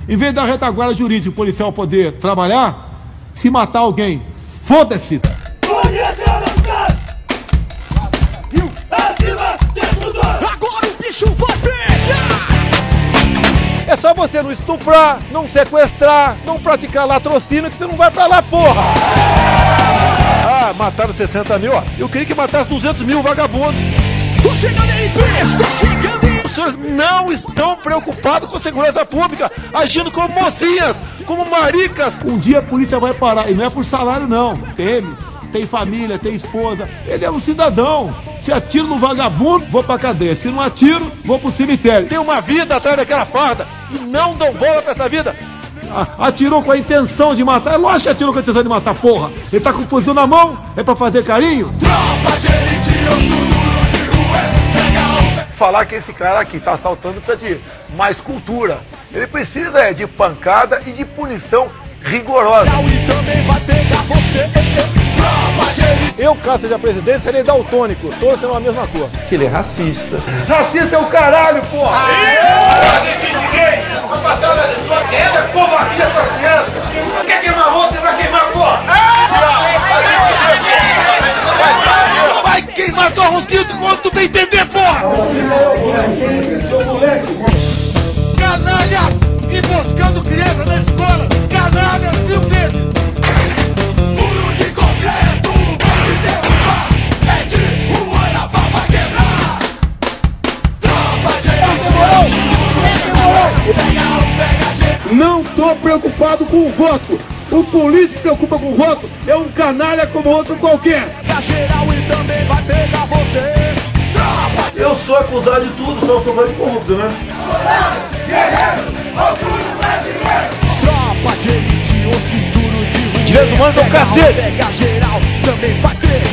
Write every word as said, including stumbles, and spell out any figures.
Em vez da retaguarda jurídica, o policial poder trabalhar, se matar alguém, foda-se! Agora o bicho vai pegar! É só você não estuprar, não sequestrar, não praticar latrocínio que você não vai pra lá, porra! Ah, mataram sessenta mil, ó. Eu queria que matasse duzentos mil vagabundos. Tô chegando aí, bicho, tô chegando aí! Os senhores não estão preocupados com a segurança pública, agindo como mocinhas, como maricas. Um dia a polícia vai parar, e não é por salário não, teme, tem família, tem esposa, ele é um cidadão. Se atiro no vagabundo, vou pra cadeia, se não atiro, vou pro cemitério. Tem uma vida atrás daquela farda e não dão bola pra essa vida. Atirou com a intenção de matar, é lógico que atirou com a intenção de matar, porra. Ele tá com o fuzil na mão, é pra fazer carinho? Tropa de elite, eu sou duro de rua, pega o... Falar que esse cara aqui tá assaltando precisa de mais cultura. Ele precisa é, de pancada e de punição rigorosa. E também vai pegar você. Tropa de elite. Eu, caso seja presidente, serei daltônico, todos sendo a mesma cor. Que ele é racista. Racista é o caralho, porra! Vai passar na sua queda, covardia com as crianças! Quer queimar ontem, vai queimar, porra! Vai queimar tua rosquinha quando tu bem entender, porra! Canalha! Emboscando criança na escola! Canalha mil vezes! Muro de concreto, pode derrubar. É de rua na pau pra quebrar. Tropa de elite, pega o pega gente. Não tô preocupado com o voto! O político que preocupa com o voto é um canalha como outro qualquer! Pega geral e também vai pegar você. Tropa de Eu sou acusado de tudo, só sou de corrupto, né? Tropa de elite, osso duro de rua. Direitos humanos é o cacete! Pega geral, também vai ter.